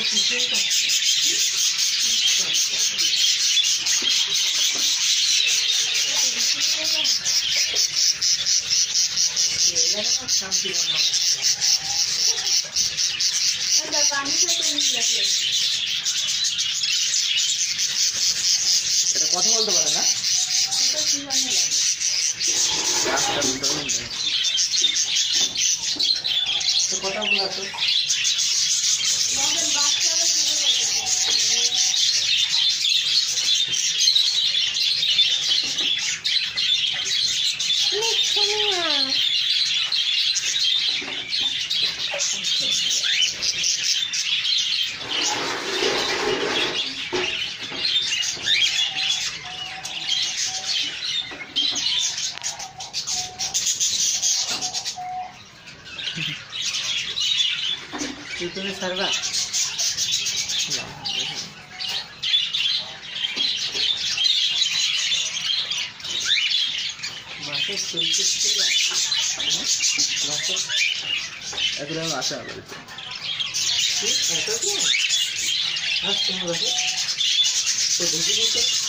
কথা বলতে পারে না কথা বলে আসো তুমি সারবা মাসে চলছে এখন আমি আসা বাড়িতে ঠিক আছে তো দেখি